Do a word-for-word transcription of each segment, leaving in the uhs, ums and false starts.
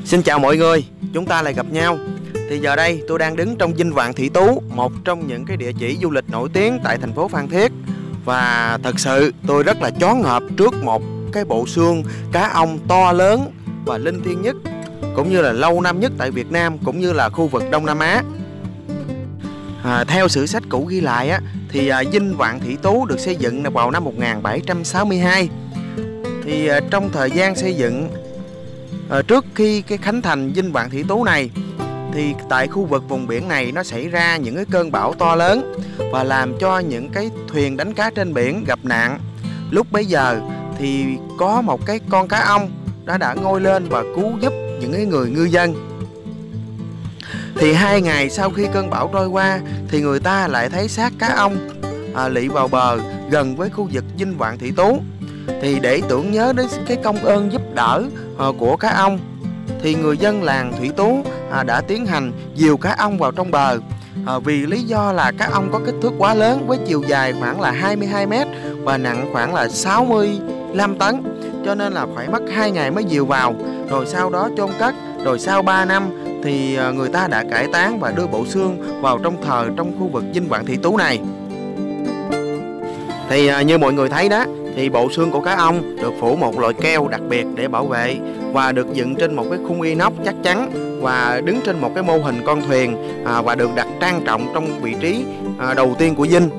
Xin chào mọi người, chúng ta lại gặp nhau. Thì giờ đây tôi đang đứng trong dinh Vạn Thị Tú, một trong những cái địa chỉ du lịch nổi tiếng tại thành phố Phan Thiết. Và thật sự tôi rất là choáng ngợp trước một cái bộ xương cá ông to lớn và linh thiêng nhất, cũng như là lâu năm nhất tại Việt Nam cũng như là khu vực Đông Nam Á. À, theo sử sách cũ ghi lại á, thì à, dinh Vạn Thị Tú được xây dựng vào năm một nghìn bảy trăm sáu mươi hai. Thì à, trong thời gian xây dựng, à, trước khi cái khánh thành dinh Vạn Thị Tú này, thì tại khu vực vùng biển này nó xảy ra những cái cơn bão to lớn và làm cho những cái thuyền đánh cá trên biển gặp nạn. Lúc bấy giờ thì có một cái con cá ong đã đã ngoi lên và cứu giúp những cái người ngư dân. Thì hai ngày sau khi cơn bão trôi qua thì người ta lại thấy xác cá ong à, lị vào bờ gần với khu vực dinh Vạn Thị Tú. Thì để tưởng nhớ đến cái công ơn giúp đỡ à, của cá ong, thì người dân làng Thủy Tú à, đã tiến hành dìu cá ong vào trong bờ. à, Vì lý do là cá ong có kích thước quá lớn, với chiều dài khoảng là hai mươi hai mét và nặng khoảng là sáu mươi lăm tấn, cho nên là phải mất hai ngày mới dìu vào, rồi sau đó chôn cất. Rồi sau ba năm thì người ta đã cải táng và đưa bộ xương vào trong thờ trong khu vực dinh Vạn Thị Tú này. Thì à, như mọi người thấy đó, thì bộ xương của cá ong được phủ một loại keo đặc biệt để bảo vệ, và được dựng trên một cái khung inox chắc chắn, và đứng trên một cái mô hình con thuyền, à, và được đặt trang trọng trong vị trí à, đầu tiên của dinh.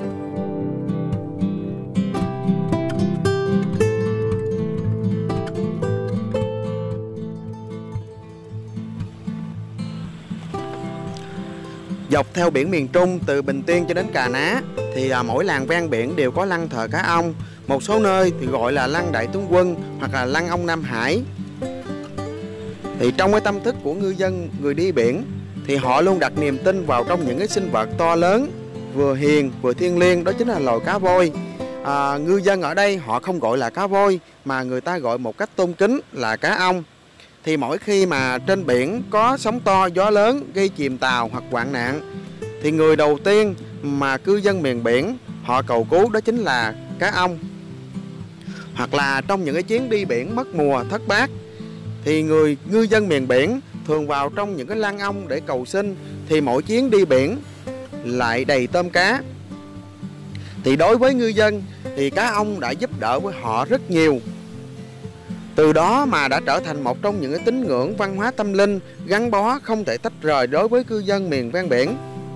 Dọc theo biển miền Trung từ Bình Tiên cho đến Cà Ná thì à, mỗi làng ven biển đều có lăng thờ cá ong. Một số nơi thì gọi là lăng Đại Tướng Quân hoặc là lăng ông Nam Hải. Thì trong cái tâm thức của ngư dân, người đi biển, thì họ luôn đặt niềm tin vào trong những cái sinh vật to lớn, vừa hiền vừa thiêng liêng, đó chính là loài cá voi. À, ngư dân ở đây họ không gọi là cá voi mà người ta gọi một cách tôn kính là cá ong. Thì mỗi khi mà trên biển có sóng to, gió lớn gây chìm tàu hoặc hoạn nạn, thì người đầu tiên mà cư dân miền biển họ cầu cứu đó chính là cá ong. Hoặc là trong những cái chuyến đi biển mất mùa, thất bát, thì người ngư dân miền biển thường vào trong những cái lăng ong để cầu xin, thì mỗi chuyến đi biển lại đầy tôm cá. Thì đối với ngư dân thì cá ong đã giúp đỡ với họ rất nhiều. Từ đó mà đã trở thành một trong những cái tín ngưỡng văn hóa tâm linh gắn bó không thể tách rời đối với cư dân miền ven biển.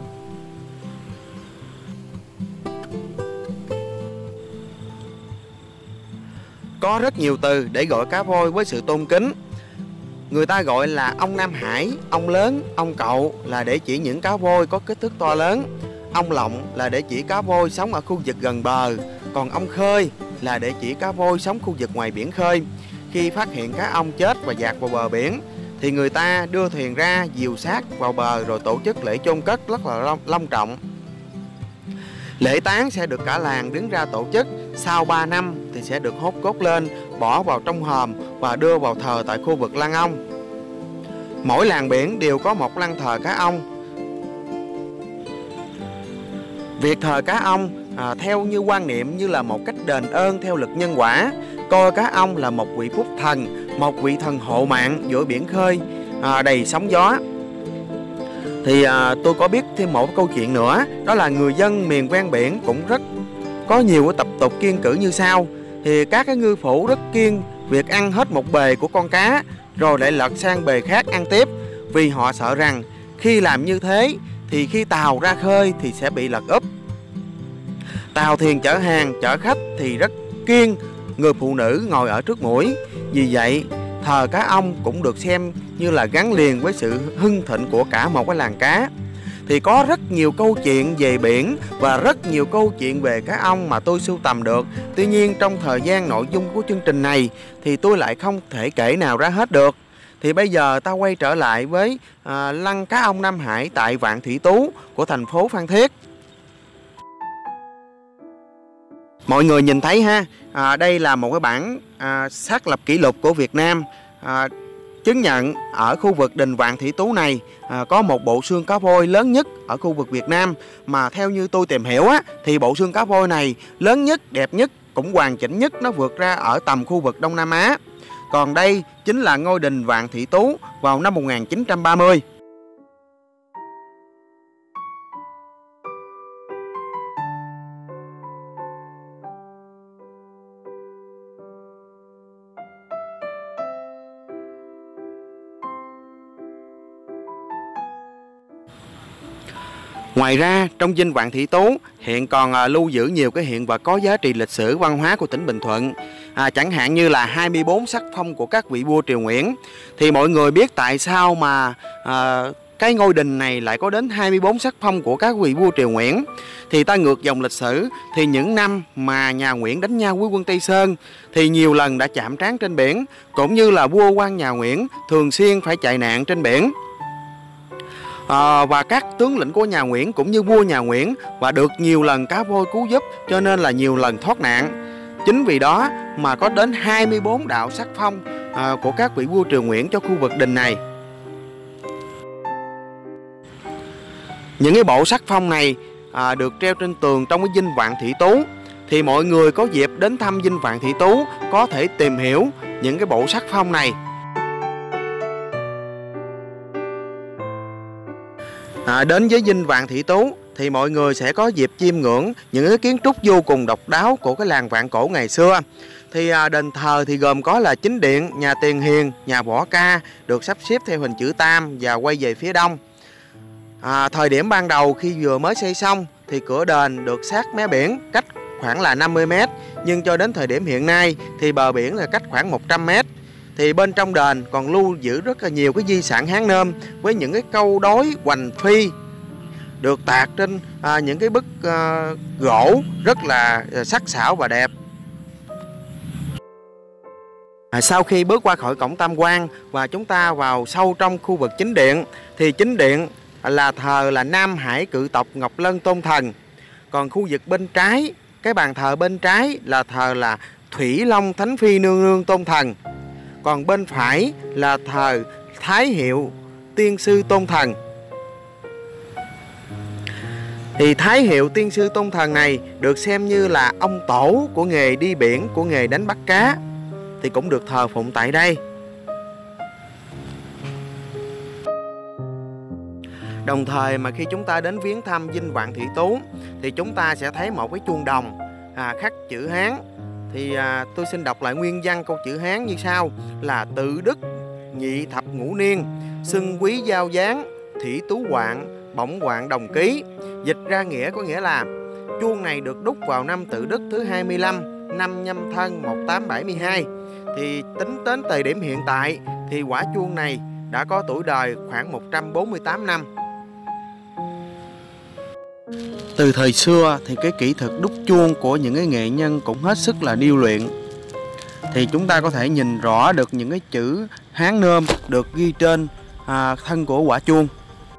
Có rất nhiều từ để gọi cá voi với sự tôn kính. Người ta gọi là ông Nam Hải, ông lớn, ông cậu là để chỉ những cá voi có kích thước to lớn. Ông Lộng là để chỉ cá voi sống ở khu vực gần bờ. Còn ông Khơi là để chỉ cá voi sống khu vực ngoài biển khơi. Khi phát hiện cá ong chết và dạt vào bờ biển thì người ta đưa thuyền ra, dìu xác vào bờ, rồi tổ chức lễ chôn cất rất là long trọng. Lễ táng sẽ được cả làng đứng ra tổ chức. Sau ba năm thì sẽ được hốt cốt lên, bỏ vào trong hòm và đưa vào thờ tại khu vực lăng ong. Mỗi làng biển đều có một lăng thờ cá ong. Việc thờ cá ong à, theo như quan niệm như là một cách đền ơn theo lực nhân quả, coi cá ong là một vị phúc thần, một vị thần hộ mạng giữa biển khơi à, đầy sóng gió. Thì à, tôi có biết thêm một câu chuyện nữa, đó là người dân miền ven biển cũng rất có nhiều cái tập tục kiêng cữ như sau. Thì các cái ngư phủ rất kiêng việc ăn hết một bề của con cá rồi lại lật sang bề khác ăn tiếp, vì họ sợ rằng khi làm như thế thì khi tàu ra khơi thì sẽ bị lật úp. Tàu thuyền chở hàng, chở khách thì rất kiêng người phụ nữ ngồi ở trước mũi. Vì vậy thờ cá ong cũng được xem như là gắn liền với sự hưng thịnh của cả một cái làng cá. Thì có rất nhiều câu chuyện về biển và rất nhiều câu chuyện về cá ong mà tôi sưu tầm được. Tuy nhiên trong thời gian nội dung của chương trình này thì tôi lại không thể kể nào ra hết được. Thì bây giờ ta quay trở lại với à, lăng cá ong Nam Hải tại Vạn Thị Tú của thành phố Phan Thiết. Mọi người nhìn thấy ha, à, đây là một cái bản à, xác lập kỷ lục của Việt Nam, à, chứng nhận ở khu vực đình Vạn Thị Tú này à, có một bộ xương cá voi lớn nhất ở khu vực Việt Nam. Mà theo như tôi tìm hiểu á, thì bộ xương cá voi này lớn nhất, đẹp nhất, cũng hoàn chỉnh nhất, nó vượt ra ở tầm khu vực Đông Nam Á. Còn đây chính là ngôi đình Vạn Thị Tú vào năm một nghìn chín trăm ba mươi. Ngoài ra, trong dinh Vạn Thị Tú hiện còn à, lưu giữ nhiều cái hiện vật có giá trị lịch sử văn hóa của tỉnh Bình Thuận. À, chẳng hạn như là hai mươi bốn sắc phong của các vị vua triều Nguyễn. Thì mọi người biết tại sao mà à, cái ngôi đình này lại có đến hai mươi bốn sắc phong của các vị vua triều Nguyễn. Thì ta ngược dòng lịch sử, thì những năm mà nhà Nguyễn đánh nhau với quân Tây Sơn thì nhiều lần đã chạm trán trên biển, cũng như là vua quan nhà Nguyễn thường xuyên phải chạy nạn trên biển. À, và các tướng lĩnh của nhà Nguyễn cũng như vua nhà Nguyễn và được nhiều lần cá voi cứu giúp, cho nên là nhiều lần thoát nạn. Chính vì đó mà có đến hai mươi bốn đạo sắc phong à, của các vị vua triều Nguyễn cho khu vực đình này. Những cái bộ sắc phong này à, được treo trên tường trong cái dinh Vạn Thị Tú. Thì mọi người có dịp đến thăm dinh Vạn Thị Tú có thể tìm hiểu những cái bộ sắc phong này. À, đến với dinh Vạn Thị Tú thì mọi người sẽ có dịp chiêm ngưỡng những cái kiến trúc vô cùng độc đáo của cái làng Vạn Cổ ngày xưa. Thì à, đền thờ thì gồm có là chính điện, nhà tiền hiền, nhà võ ca được sắp xếp theo hình chữ tam và quay về phía đông. À, thời điểm ban đầu khi vừa mới xây xong thì cửa đền được sát mé biển, cách khoảng là năm mươi mét, nhưng cho đến thời điểm hiện nay thì bờ biển là cách khoảng một trăm mét. Thì bên trong đền còn lưu giữ rất là nhiều cái di sản Hán Nôm với những cái câu đối hoành phi được tạc trên à, những cái bức à, gỗ rất là sắc sảo và đẹp. À, sau khi bước qua khỏi cổng Tam Quan và chúng ta vào sâu trong khu vực chính điện thì chính điện là thờ là Nam Hải cự tộc Ngọc Lân Tôn Thần. Còn khu vực bên trái, cái bàn thờ bên trái là thờ là Thủy Long Thánh Phi Nương Nương Tôn Thần. Còn bên phải là thờ Thái Hiệu Tiên Sư Tôn Thần. Thì Thái Hiệu Tiên Sư Tôn Thần này được xem như là ông tổ của nghề đi biển, của nghề đánh bắt cá, thì cũng được thờ phụng tại đây. Đồng thời mà khi chúng ta đến viếng thăm dinh Vạn Thị Tú thì chúng ta sẽ thấy một cái chuông đồng à, khắc chữ Hán. Thì à, tôi xin đọc lại nguyên văn câu chữ Hán như sau: là tự đức nhị thập ngũ niên, xưng quý giao giáng, thủy tú hoạn, bổng hoạn đồng ký. Dịch ra nghĩa có nghĩa là chuông này được đúc vào năm Tự Đức thứ hai mươi lăm, năm Nhâm Thân một nghìn tám trăm bảy mươi hai. Thì tính đến thời điểm hiện tại thì quả chuông này đã có tuổi đời khoảng một trăm bốn mươi tám năm. Từ thời xưa thì cái kỹ thuật đúc chuông của những cái nghệ nhân cũng hết sức là điêu luyện. Thì chúng ta có thể nhìn rõ được những cái chữ Hán Nôm được ghi trên à, thân của quả chuông.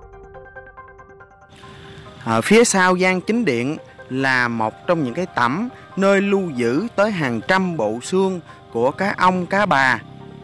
Ở phía sau gian chính điện là một trong những cái tẩm nơi lưu giữ tới hàng trăm bộ xương của cá ong, cá bà.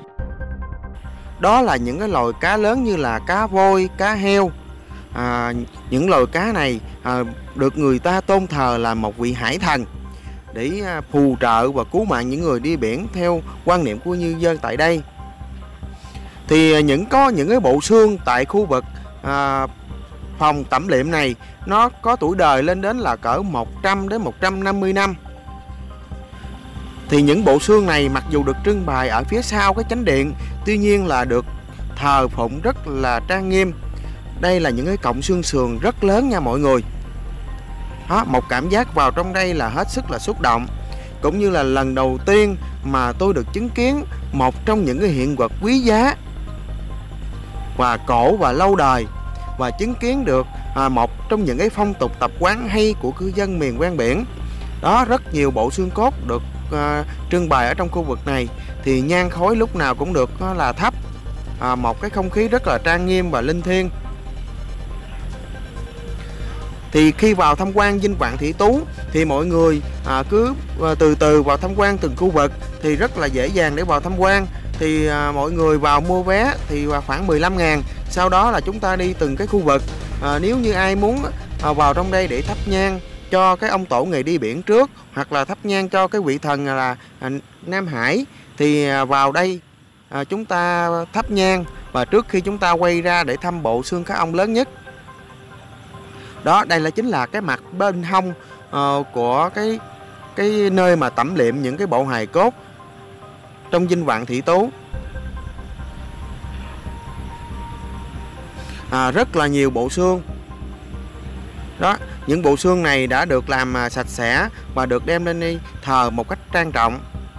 Đó là những cái loài cá lớn như là cá voi, cá heo. À, những loài cá này à, được người ta tôn thờ là một vị hải thần để à, phù trợ và cứu mạng những người đi biển theo quan niệm của nhân dân tại đây. Thì những có những cái bộ xương tại khu vực à, phòng tẩm liệm này nó có tuổi đời lên đến là cỡ một trăm đến một trăm năm mươi năm. Thì những bộ xương này mặc dù được trưng bày ở phía sau cái chánh điện, tuy nhiên là được thờ phụng rất là trang nghiêm. Đây là những cái cọng xương sườn rất lớn nha mọi người. Đó, một cảm giác vào trong đây là hết sức là xúc động. Cũng như là lần đầu tiên mà tôi được chứng kiến một trong những cái hiện vật quý giá và cổ và lâu đời, và chứng kiến được à, một trong những cái phong tục tập quán hay của cư dân miền ven biển. Đó, rất nhiều bộ xương cốt được à, trưng bày ở trong khu vực này. Thì nhang khói lúc nào cũng được à, là thấp, à, một cái không khí rất là trang nghiêm và linh thiêng. Thì khi vào tham quan dinh Vạn Thị Tú thì mọi người à, cứ à, từ từ vào tham quan từng khu vực thì rất là dễ dàng để vào tham quan. Thì à, mọi người vào mua vé thì khoảng mười lăm ngàn. Sau đó là chúng ta đi từng cái khu vực. à, Nếu như ai muốn à, vào trong đây để thắp nhang cho cái ông tổ nghề đi biển trước, hoặc là thắp nhang cho cái vị thần là à, Nam Hải, thì à, vào đây à, chúng ta thắp nhang và trước khi chúng ta quay ra để thăm bộ xương cá ong lớn nhất. Đó, đây là chính là cái mặt bên hông uh, của cái cái nơi mà tẩm liệm những cái bộ hài cốt trong dinh Vạn Thị Tú. À, rất là nhiều bộ xương. Đó, những bộ xương này đã được làm à, sạch sẽ và được đem lên đi thờ một cách trang trọng.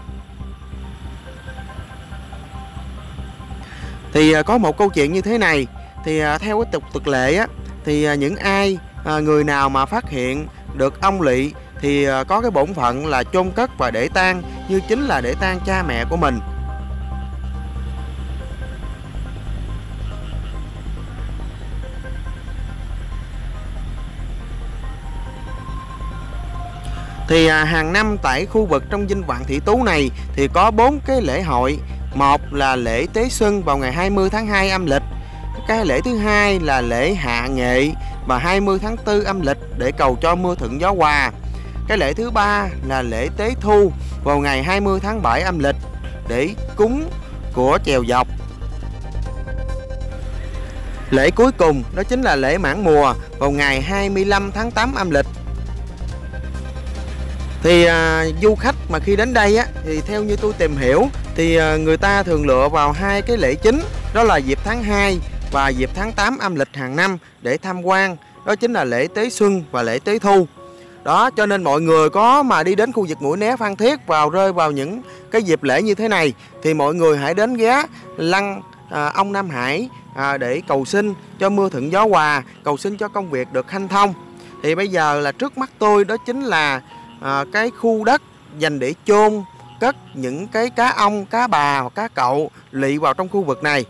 Thì à, có một câu chuyện như thế này. Thì à, theo cái tục tục lệ á, thì à, những ai à, người nào mà phát hiện được ong lỵ thì à, có cái bổn phận là chôn cất và để tang, như chính là để tang cha mẹ của mình. Thì à, hàng năm tại khu vực trong dinh Vạn Thị Tú này thì có bốn cái lễ hội. Một là lễ Tế Xuân vào ngày hai mươi tháng hai âm lịch. Cái lễ thứ hai là lễ Hạ Nghệ và hai mươi tháng tư âm lịch để cầu cho mưa thuận gió hòa. Cái lễ thứ ba là lễ Tế Thu vào ngày hai mươi tháng bảy âm lịch để cúng của chèo dọc. Lễ cuối cùng đó chính là lễ Mãn Mùa vào ngày hai mươi lăm tháng tám âm lịch. Thì à, du khách mà khi đến đây á, thì theo như tôi tìm hiểu thì à, người ta thường lựa vào hai cái lễ chính, đó là dịp tháng hai và dịp tháng tám âm lịch hàng năm để tham quan, đó chính là lễ Tế Xuân và lễ Tế Thu. Đó, cho nên mọi người có mà đi đến khu vực Mũi Né Phan Thiết vào rơi vào những cái dịp lễ như thế này thì mọi người hãy đến ghé lăng à, ông Nam Hải à, để cầu xin cho mưa thuận gió hòa, cầu xin cho công việc được hanh thông. Thì bây giờ là trước mắt tôi đó chính là à, cái khu đất dành để chôn cất những cái cá ong, cá bà hoặc cá cậu lỵ vào trong khu vực này.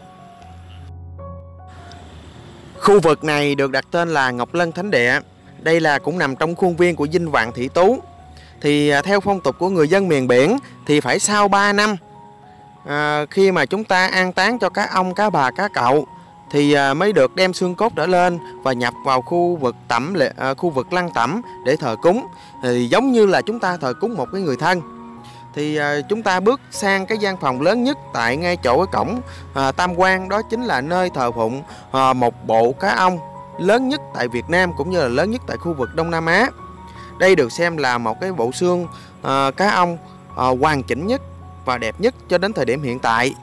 Khu vực này được đặt tên là Ngọc Lân Thánh Địa. Đây là cũng nằm trong khuôn viên của dinh Vạn Thị Tú. Thì à, theo phong tục của người dân miền biển thì phải sau ba năm à, khi mà chúng ta an táng cho cá ong, cá bà, cá cậu thì à, mới được đem xương cốt trở lên và nhập vào khu vực tẩm à, khu vực lăng tẩm để thờ cúng. Thì giống như là chúng ta thờ cúng một cái người thân. Thì à, chúng ta bước sang cái gian phòng lớn nhất tại ngay chỗ cái cổng à, Tam Quan, đó chính là nơi thờ phụng à, một bộ cá ong lớn nhất tại Việt Nam cũng như là lớn nhất tại khu vực Đông Nam Á. Đây được xem là một cái bộ xương à, cá ong à, hoàn chỉnh nhất và đẹp nhất cho đến thời điểm hiện tại.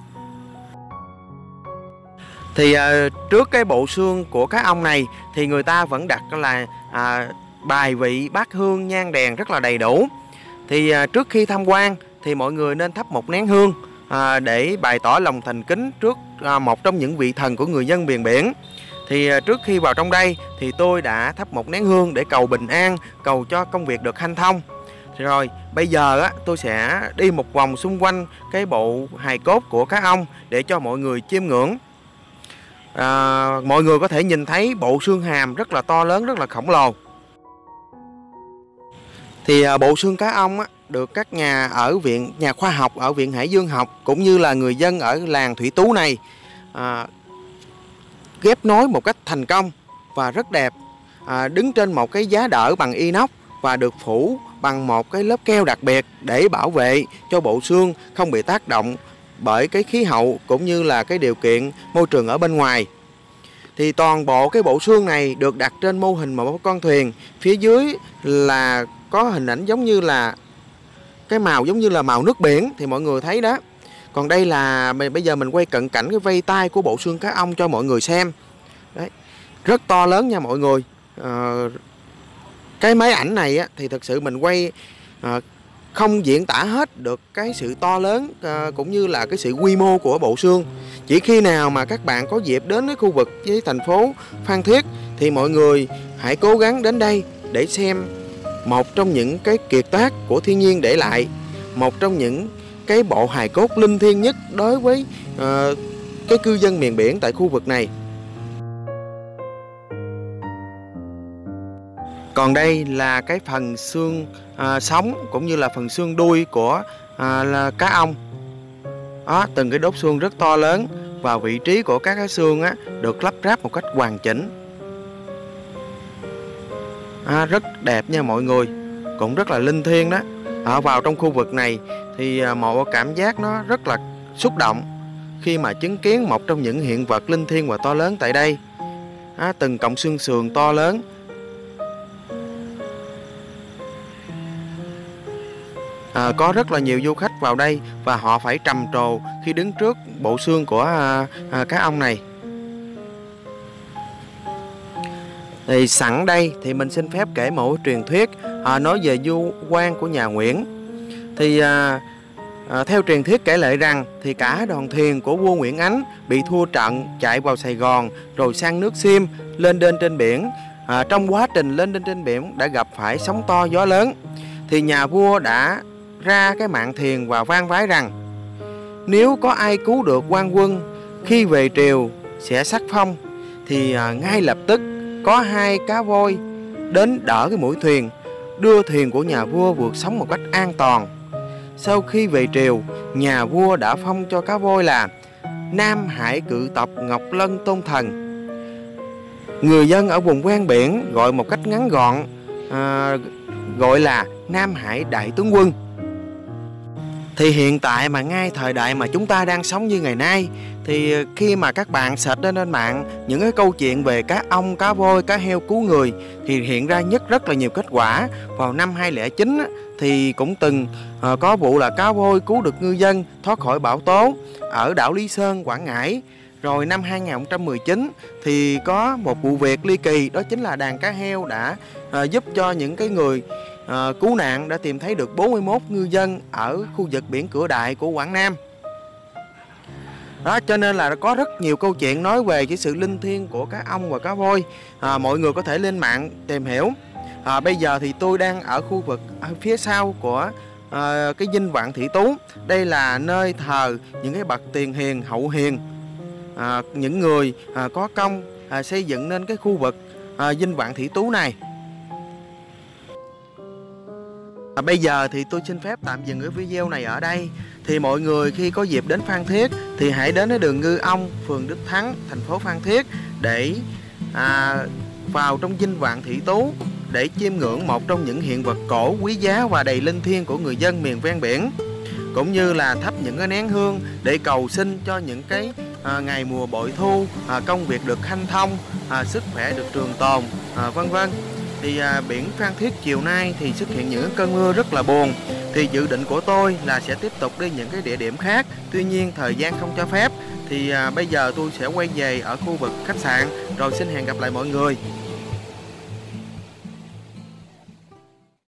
Thì à, trước cái bộ xương của cá ong này thì người ta vẫn đặt là à, bài vị, bát hương, nhang đèn rất là đầy đủ. Thì à, trước khi tham quan thì mọi người nên thắp một nén hương à, để bày tỏ lòng thành kính trước à, một trong những vị thần của người dân miền biển. Thì à, trước khi vào trong đây thì tôi đã thắp một nén hương để cầu bình an, cầu cho công việc được hanh thông. Thì rồi bây giờ á, tôi sẽ đi một vòng xung quanh cái bộ hài cốt của cá ong để cho mọi người chiêm ngưỡng. à, Mọi người có thể nhìn thấy bộ xương hàm rất là to lớn, rất là khổng lồ. Thì à, bộ xương cá ong á, được các nhà ở viện nhà khoa học ở Viện Hải Dương học cũng như là người dân ở làng Thủy Tú này à, ghép nối một cách thành công và rất đẹp, à, đứng trên một cái giá đỡ bằng inox và được phủ bằng một cái lớp keo đặc biệt để bảo vệ cho bộ xương không bị tác động bởi cái khí hậu cũng như là cái điều kiện môi trường ở bên ngoài. Thì toàn bộ cái bộ xương này được đặt trên mô hình một con thuyền, phía dưới là có hình ảnh giống như là cái màu giống như là màu nước biển thì mọi người thấy đó. Còn đây là bây giờ mình quay cận cảnh cái vây tay của bộ xương cá ong cho mọi người xem. Đấy, rất to lớn nha mọi người. À, cái máy ảnh này á, thì thực sự mình quay à, không diễn tả hết được cái sự to lớn à, cũng như là cái sự quy mô của bộ xương. Chỉ khi nào mà các bạn có dịp đến cái khu vực với thành phố Phan Thiết thì mọi người hãy cố gắng đến đây để xem một trong những cái kiệt tác của thiên nhiên để lại, một trong những cái bộ hài cốt linh thiêng nhất đối với uh, cái cư dân miền biển tại khu vực này. Còn đây là cái phần xương uh, sống cũng như là phần xương đuôi của uh, là cá ong. Đó, từng cái đốt xương rất to lớn và vị trí của các cái xương á, được lắp ráp một cách hoàn chỉnh. À, rất đẹp nha mọi người, cũng rất là linh thiêng đó. Ở vào trong khu vực này thì một cảm giác nó rất là xúc động khi mà chứng kiến một trong những hiện vật linh thiêng và to lớn tại đây. À, từng cọng xương sườn to lớn. À, có rất là nhiều du khách vào đây và họ phải trầm trồ khi đứng trước bộ xương của à, à, cá ông này. Thì sẵn đây thì mình xin phép kể một truyền thuyết à, nói về vua quan của nhà Nguyễn. Thì à, à, theo truyền thuyết kể lại rằng thì cả đoàn thuyền của vua Nguyễn Ánh bị thua trận chạy vào Sài Gòn rồi sang nước Xiêm lên đên trên biển. À, trong quá trình lên đên trên biển đã gặp phải sóng to gió lớn. Thì nhà vua đã ra cái mạn thuyền và vang vái rằng nếu có ai cứu được quan quân khi về triều sẽ sắc phong. Thì à, ngay lập tức có hai cá voi đến đỡ cái mũi thuyền, đưa thuyền của nhà vua vượt sóng một cách an toàn. Sau khi về triều, nhà vua đã phong cho cá voi là Nam Hải cự tộc Ngọc Lân Tôn Thần. Người dân ở vùng ven biển gọi một cách ngắn gọn à, gọi là Nam Hải Đại Tướng Quân. Thì hiện tại mà ngay thời đại mà chúng ta đang sống như ngày nay, thì khi mà các bạn search lên trên mạng những cái câu chuyện về cá ong, cá voi, cá heo cứu người thì hiện ra nhất rất là nhiều kết quả. Vào năm hai không không chín thì cũng từng uh, có vụ là cá voi cứu được ngư dân thoát khỏi bão tố ở đảo Lý Sơn, Quảng Ngãi. Rồi năm hai không một chín thì có một vụ việc ly kỳ, đó chính là đàn cá heo đã uh, giúp cho những cái người À, cứu nạn đã tìm thấy được bốn mươi mốt ngư dân ở khu vực biển Cửa Đại của Quảng Nam. Đó, cho nên là có rất nhiều câu chuyện nói về cái sự linh thiêng của cá ong và cá voi. À, mọi người có thể lên mạng tìm hiểu. À, bây giờ thì tôi đang ở khu vực ở phía sau của à, cái dinh Vạn Thị Tú. Đây là nơi thờ những cái bậc tiền hiền, hậu hiền, à, những người à, có công à, xây dựng nên cái khu vực à, dinh Vạn Thị Tú này. À, bây giờ thì tôi xin phép tạm dừng cái video này ở đây. Thì mọi người khi có dịp đến Phan Thiết thì hãy đến cái đường Ngư Ông, phường Đức Thắng, thành phố Phan Thiết để à, vào trong dinh Vạn Thị Tú để chiêm ngưỡng một trong những hiện vật cổ quý giá và đầy linh thiêng của người dân miền ven biển, cũng như là thắp những cái nén hương để cầu xin cho những cái à, ngày mùa bội thu, à, công việc được hanh thông, à, sức khỏe được trường tồn, à, vân vân. Thì à, biển Phan Thiết chiều nay thì xuất hiện những cơn mưa rất là buồn. Thì dự định của tôi là sẽ tiếp tục đi những cái địa điểm khác, tuy nhiên thời gian không cho phép. Thì à, bây giờ tôi sẽ quay về ở khu vực khách sạn. Rồi xin hẹn gặp lại mọi người.